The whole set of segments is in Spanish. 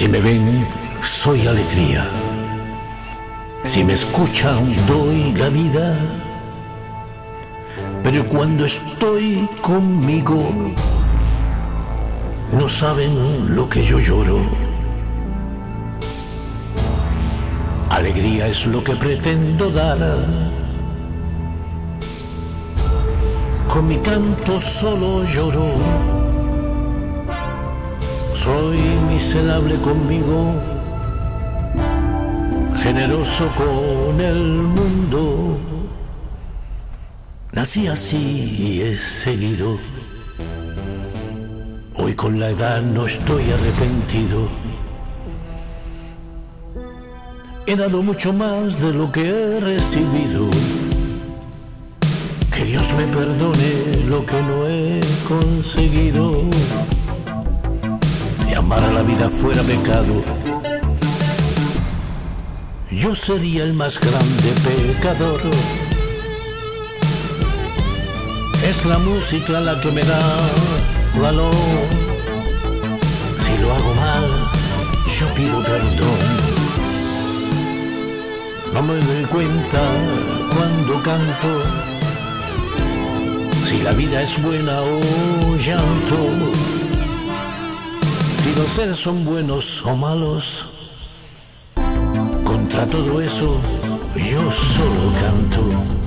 Si me ven, soy alegría. Si me escuchan, doy la vida. Pero cuando estoy conmigo, no saben lo que yo lloro. Alegría es lo que pretendo dar. Con mi canto solo lloro. Soy miserable conmigo, generoso con el mundo. Nací así y he seguido. Hoy con la edad no estoy arrepentido. He dado mucho más de lo que he recibido. Que Dios me perdone lo que no he conseguido. Y amar a la vida fuera pecado, yo sería el más grande pecador. Es la música la que me da valor. Si lo hago mal, yo pido perdón. No me doy cuenta cuando canto si la vida es buena o llanto, si los seres son buenos o malos. Contra todo eso yo solo canto.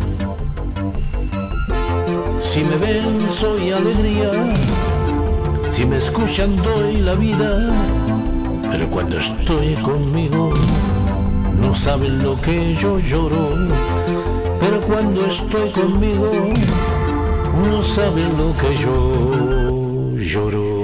Si me ven soy alegría, si me escuchan doy la vida. Pero cuando estoy conmigo no saben lo que yo lloro. Pero cuando estoy conmigo no saben lo que yo lloro.